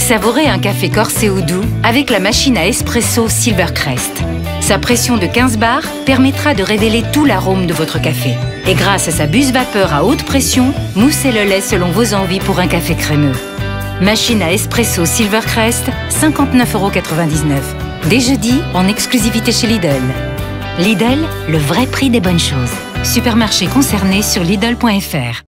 Savourez un café corsé ou doux avec la machine à espresso Silvercrest. Sa pression de 15 bars permettra de révéler tout l'arôme de votre café. Et grâce à sa buse-vapeur à haute pression, moussez le lait selon vos envies pour un café crémeux. Machine à espresso Silvercrest, 59,99 €. Dès jeudi, en exclusivité chez Lidl. Lidl, le vrai prix des bonnes choses. Supermarché concerné sur Lidl.fr.